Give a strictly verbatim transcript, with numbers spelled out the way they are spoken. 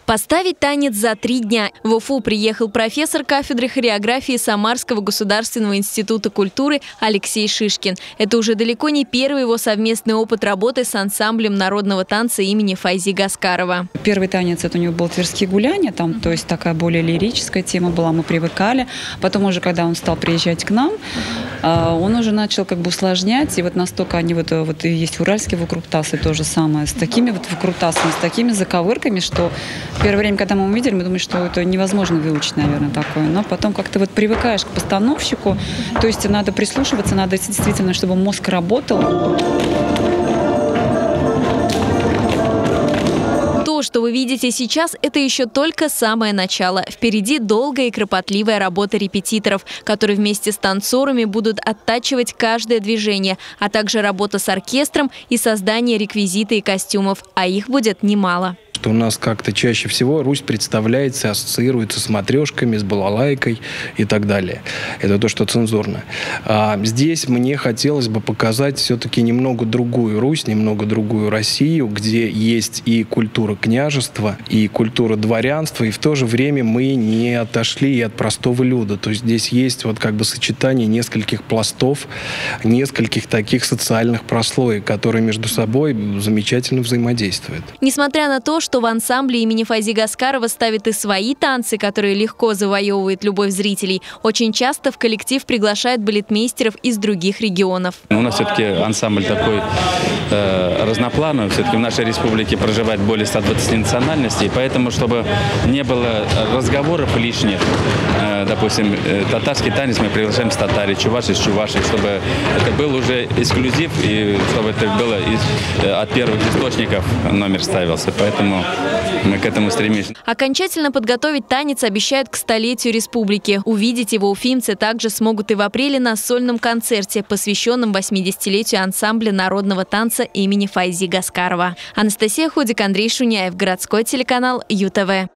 Поставить танец за три дня. В Уфу приехал профессор кафедры хореографии Самарского государственного института культуры Алексей Шишкин. Это уже далеко не первый его совместный опыт работы с ансамблем народного танца имени Файзи Гаскарова. Первый танец это у него был «Тверские гуляния», там, то есть такая более лирическая тема была, мы привыкали. Потом уже, когда он стал приезжать к нам, он уже начал как бы усложнять, и вот настолько они вот, вот и есть уральские выкрутасы, то же самое, с такими вот выкрутасами, с такими заковырками, что первое время, когда мы увидели, мы думали, что это невозможно выучить, наверное, такое. Но потом как-то вот привыкаешь к постановщику, то есть надо прислушиваться, надо действительно, чтобы мозг работал. То, что вы видите сейчас, это еще только самое начало. Впереди долгая и кропотливая работа репетиторов, которые вместе с танцорами будут оттачивать каждое движение, а также работа с оркестром и создание реквизита и костюмов, а их будет немало. У нас как-то чаще всего Русь представляется, ассоциируется с матрешками, с балалайкой и так далее. Это то, что цензурно. А здесь мне хотелось бы показать все-таки немного другую Русь, немного другую Россию, где есть и культура княжества, и культура дворянства, и в то же время мы не отошли и от простого люда. То есть здесь есть вот как бы сочетание нескольких пластов, нескольких таких социальных прослоек, которые между собой замечательно взаимодействуют. Несмотря на то, что в ансамбле имени Файзи Гаскарова ставят и свои танцы, которые легко завоевывают любовь зрителей, очень часто в коллектив приглашают балетмейстеров из других регионов. У нас все-таки ансамбль такой э, разноплановый. Все-таки в нашей республике проживает более ста двадцати национальностей, поэтому, чтобы не было разговоров лишних, э, допустим, э, татарский танец мы приглашаем с татари, чуваши с чувашей, чтобы это был уже эксклюзив и чтобы это было из, э, от первых источников номер ставился. Поэтому мы к этому стремимся. Окончательно подготовить танец обещают к столетию республики. Увидеть его уфимцы также смогут и в апреле на сольном концерте, посвященном восьмидесятилетию ансамбля народного танца имени Файзи Гаскарова. Анастасия Худик, Андрей Шуняев, городской телеканал ЮТВ.